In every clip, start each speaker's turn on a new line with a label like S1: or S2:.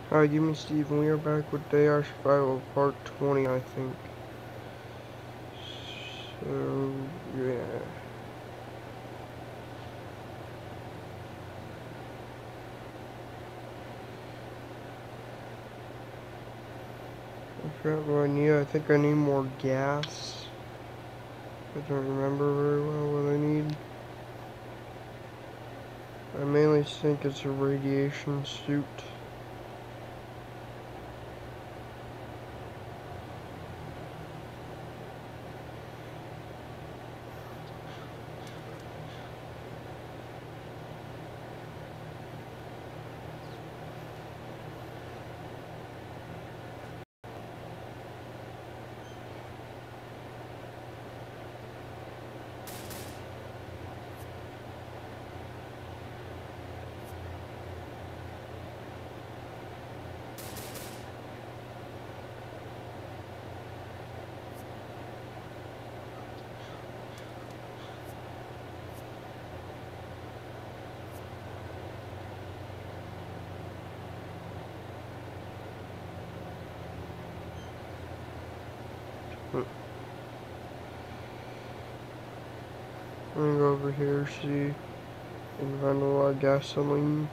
S1: Hi, give me Steve, and we are back with Day Our Survival Part 20, I think. So, yeah. I forgot what I need. I think I need more gas. I don't remember very well what I need. I mainly think it's a radiation suit. I'm gonna go over here, see, and find a lot of gasoline.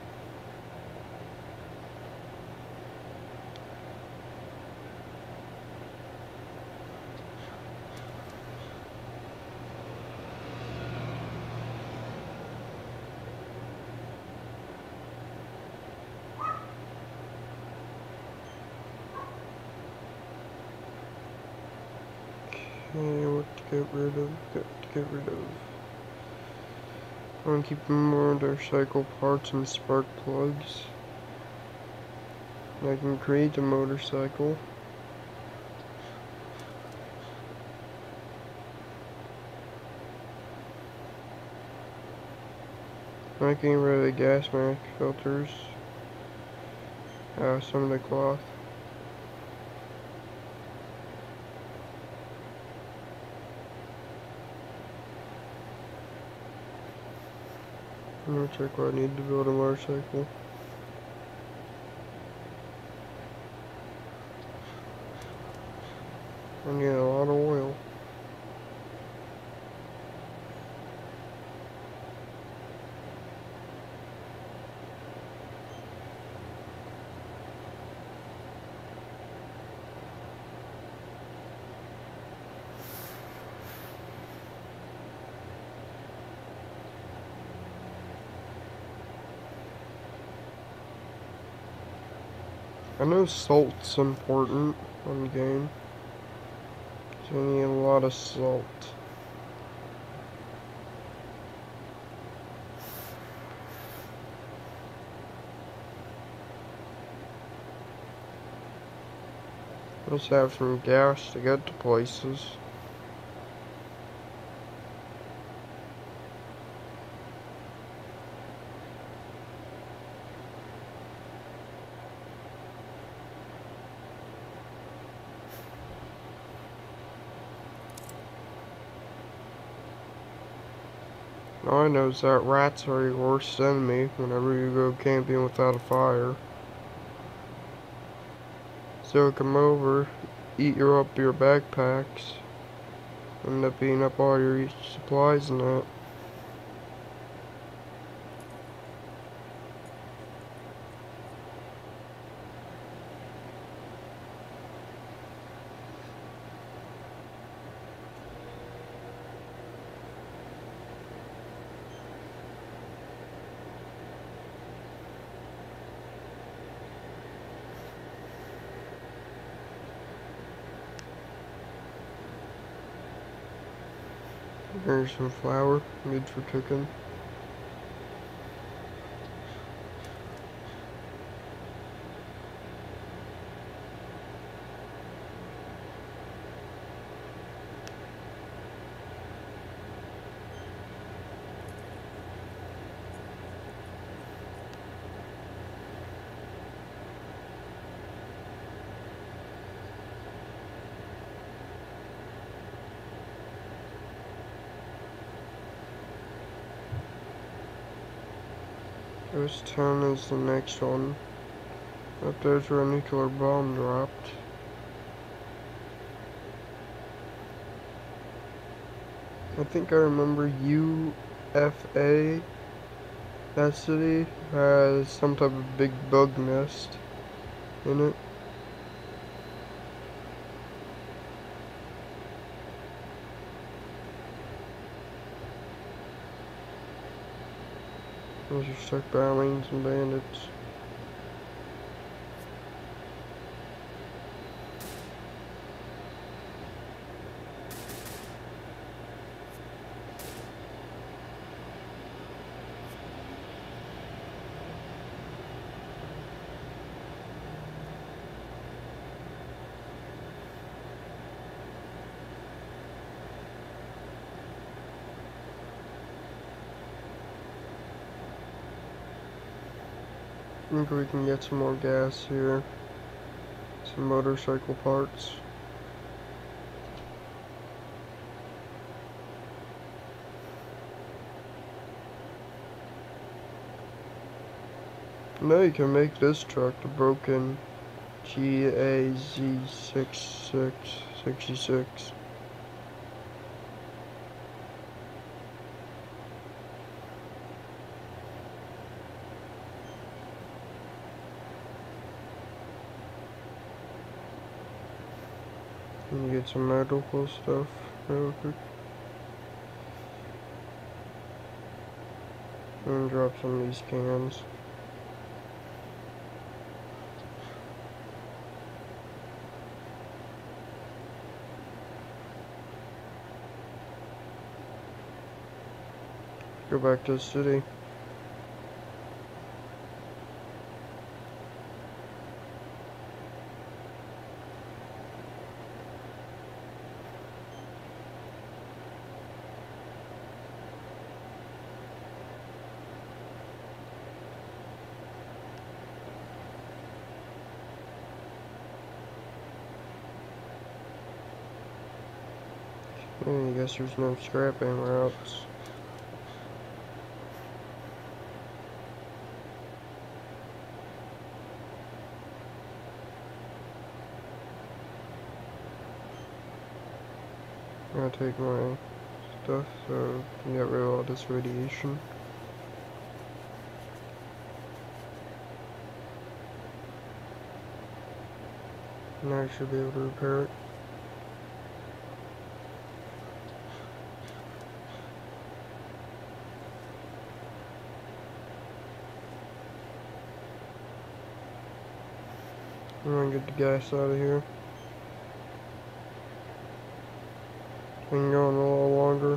S1: Okay, what to get rid of? What to get rid of? I'm gonna keep motorcycle parts and spark plugs. I can create a motorcycle. I'm getting rid of the gas mask filters. Some of the cloth. I'm gonna check what I need to build a motorcycle. I need a lot of oil. I know salt's important on the game, so I need a lot of salt. Let's have some gas to get to places. All I know is that rats are your worst enemy whenever you go camping without a fire. So come over, eat up your backpacks, end up eating up all your supplies and that. There's some flour, good for cooking. Ghost Town is the next one. Up there's where a nuclear bomb dropped. I think I remember UFA. That city has some type of big bug nest in it. Those are stuck by aliens and bandits. I think we can get some more gas here. Some motorcycle parts. Now you can make this truck the broken GAZ6666. And you get some medical stuff real quick. And drop some of these cans. Go back to the city. I guess there's no scrapping routes. I'm gonna take my stuff so I can get rid of all this radiation. Now I should be able to repair it. I'm gonna get the gas out of here. Been going a little longer.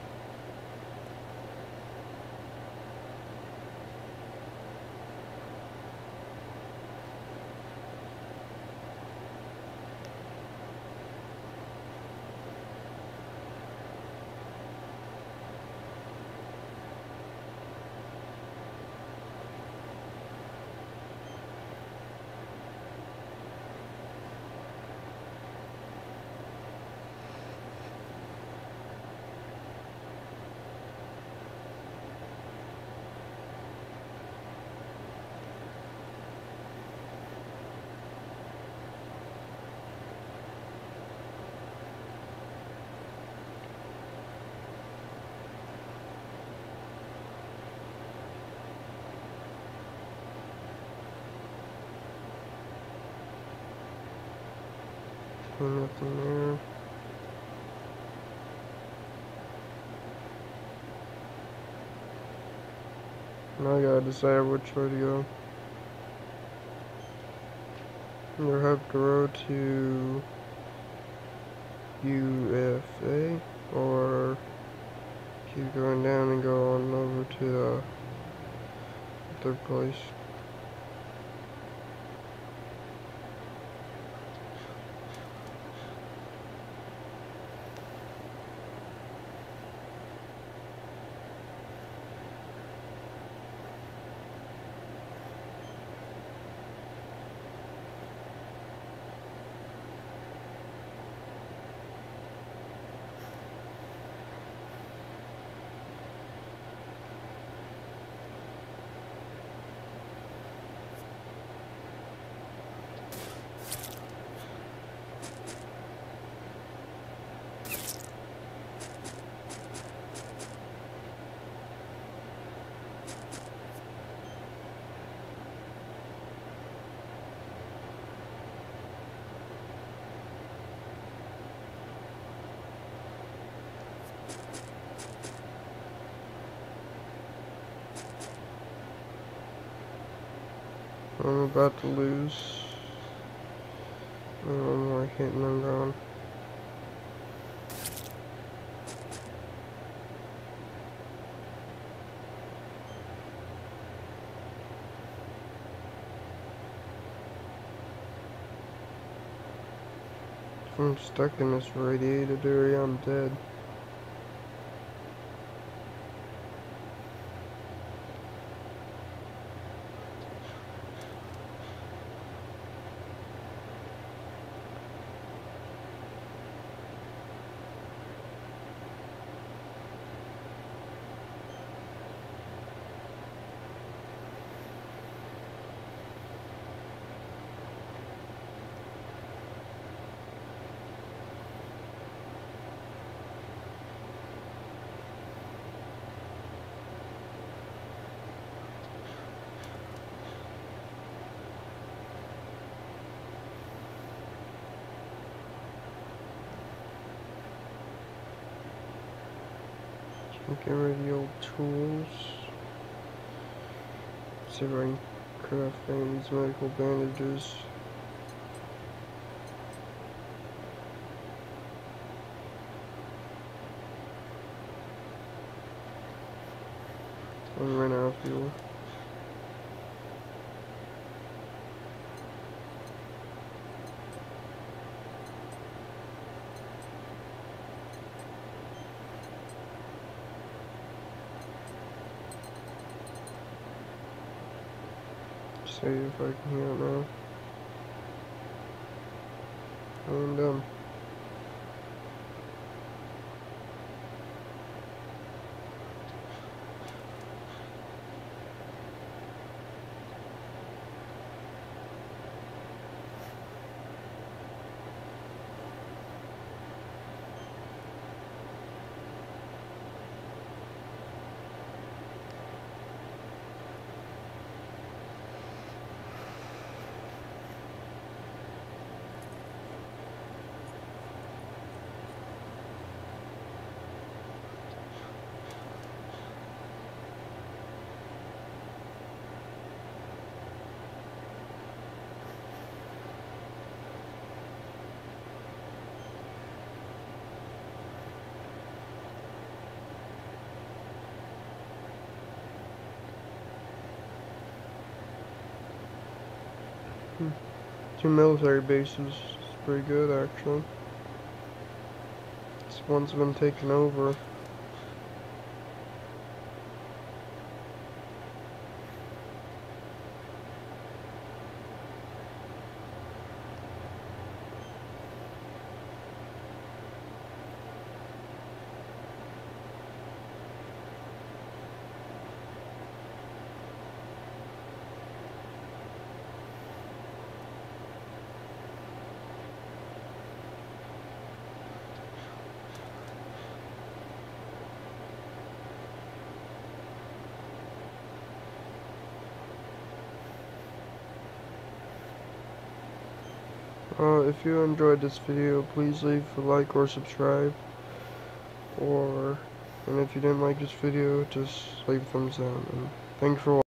S1: Nothing there. Now I gotta decide which way to go. Either have to road to UFA or keep going down and go on over to the third place. I'm about to lose. One more hit and I'm gone. If I'm stuck in this radiated area, I'm dead. Get rid of the old tools. See if I can craft any of these medical bandages. I ran out of fuel. See if I can hear it now. And two military bases. It's pretty good, actually. This one's been taken over. If you enjoyed this video, please leave a like or subscribe. And if you didn't like this video, just leave a thumbs down. And thanks for watching.